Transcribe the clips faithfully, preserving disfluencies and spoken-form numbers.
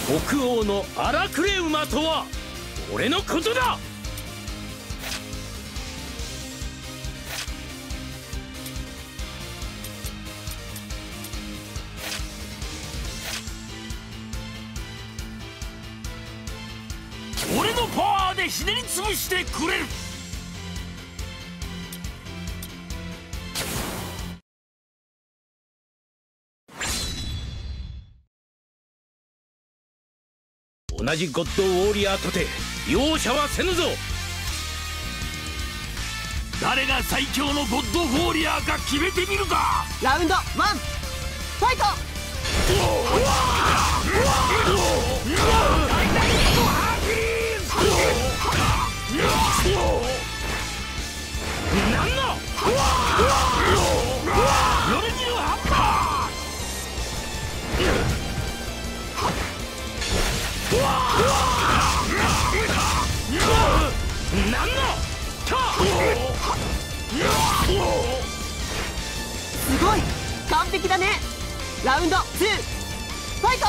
北欧の荒くれ馬とは俺のことだ。俺のパワーでひねり潰してくれる。同じゴッドウォーリアーとて容赦はせぬぞ。誰が最強のゴッドウォーリアーか決めてみるか。 ラウンドワンファイト。 なんだヨルジルハンパー。なんだすごい完璧だね。ラウンドツーファイト。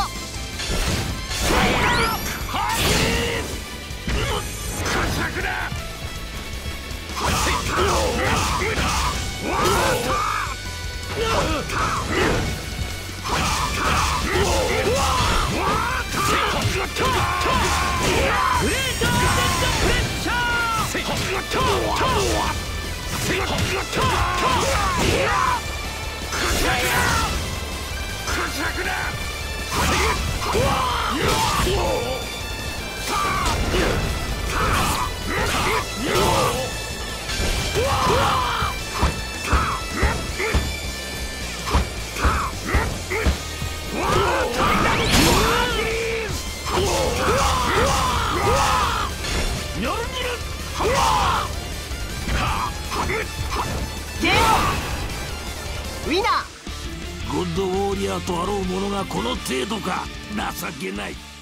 ウィナー。 ゴッドウォーリアーとあろう者がこの程度か。情けない。